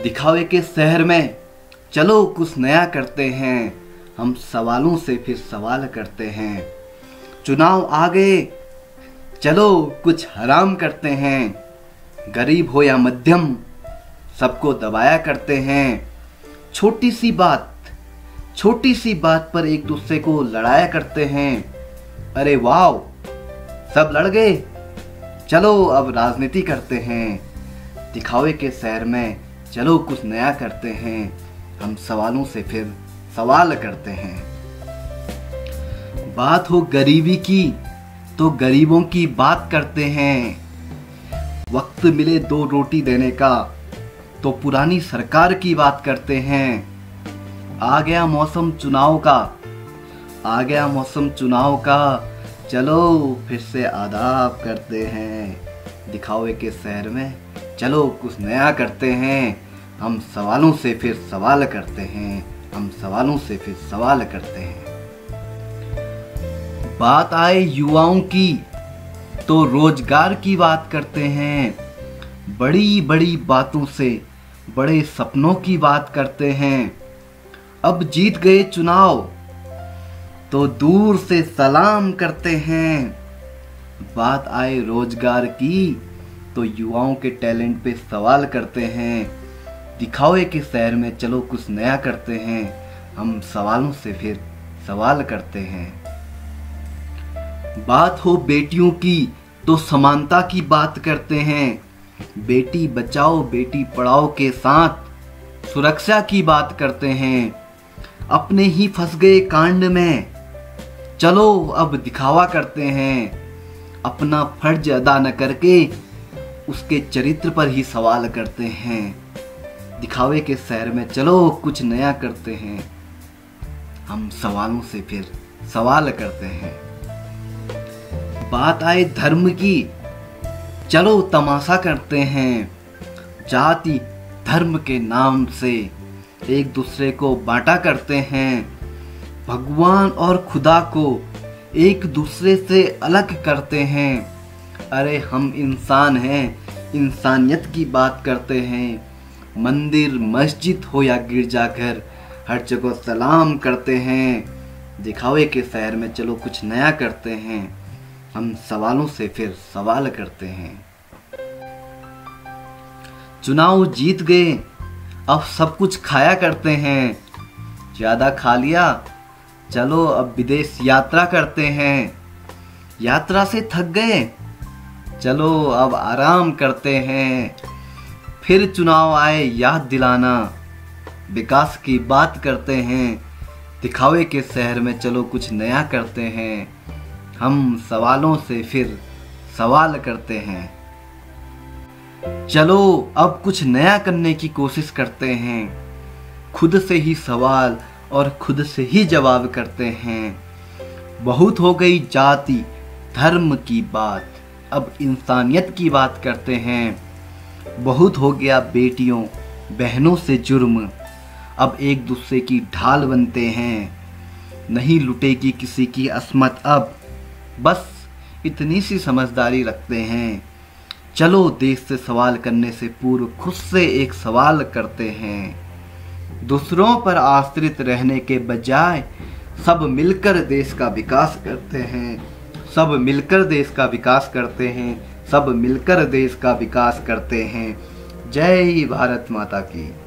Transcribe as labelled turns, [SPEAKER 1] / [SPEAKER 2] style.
[SPEAKER 1] दिखावे के शहर में चलो कुछ नया करते हैं, हम सवालों से फिर सवाल करते हैं। चुनाव आ गए, चलो कुछ हराम करते हैं। गरीब हो या मध्यम, सबको दबाया करते हैं। छोटी सी बात पर एक दूसरे को लड़ाया करते हैं। अरे वाह, सब लड़ गए, चलो अब राजनीति करते हैं। दिखावे के शहर में चलो कुछ नया करते हैं, हम सवालों से फिर सवाल करते हैं। बात हो गरीबी की तो गरीबों की बात करते हैं। वक्त मिले 2 रोटी देने का तो पुरानी सरकार की बात करते हैं। आ गया मौसम चुनाव का, चलो फिर से आदाब करते हैं। दिखावे के शहर में चलो कुछ नया करते हैं, हम सवालों से फिर सवाल करते हैं। बात आए युवाओं की तो रोजगार की बात करते हैं। बड़ी बड़ी बातों से बड़े सपनों की बात करते हैं। अब जीत गए चुनाव तो दूर से सलाम करते हैं। बात आए रोजगार की तो युवाओं के टैलेंट पे सवाल करते हैं। दिखावे के शहर में चलो कुछ नया करते हैं, हम सवालों से फिर सवाल करते हैं। बात हो बेटियों की तो समानता की बात करते हैं। बेटी बचाओ बेटी पढ़ाओ के साथ सुरक्षा की बात करते हैं। अपने ही फंस गए कांड में, चलो अब दिखावा करते हैं। अपना फर्ज अदा न करके उसके चरित्र पर ही सवाल करते हैं। दिखावे के शहर में चलो कुछ नया करते हैं, हम सवालों से फिर सवाल करते हैं। बात आए धर्म की, चलो तमाशा करते हैं। जाति धर्म के नाम से एक दूसरे को बांटा करते हैं। भगवान और खुदा को एक दूसरे से अलग करते हैं। अरे हम इंसान हैं, इंसानियत की बात करते हैं। मंदिर मस्जिद हो या गिरजाघर, हर जगह सलाम करते हैं। दिखावे के शहर में चलो कुछ नया करते हैं, हम सवालों से फिर सवाल करते हैं। चुनाव जीत गए, अब सब कुछ खाया करते हैं। ज्यादा खा लिया, चलो अब विदेश यात्रा करते हैं। यात्रा से थक गए, चलो अब आराम करते हैं। फिर चुनाव आए याद दिलाना, विकास की बात करते हैं। दिखावे के शहर में चलो कुछ नया करते हैं, हम सवालों से फिर सवाल करते हैं। चलो अब कुछ नया करने की कोशिश करते हैं। खुद से ही सवाल और खुद से ही जवाब करते हैं। बहुत हो गई जाति धर्म की बात, अब इंसानियत की बात करते हैं। बहुत हो गया बेटियों बहनों से जुर्म, अब एक दूसरे की ढाल बनते हैं। नहीं लुटेगी किसी की अस्मत अब, बस इतनी सी समझदारी रखते हैं। चलो देश से सवाल करने से पूर्व खुद से एक सवाल करते हैं। दूसरों पर आश्रित रहने के बजाय सब मिलकर देश का विकास करते हैं। सब मिलकर देश का विकास करते हैं। जय भारत माता की।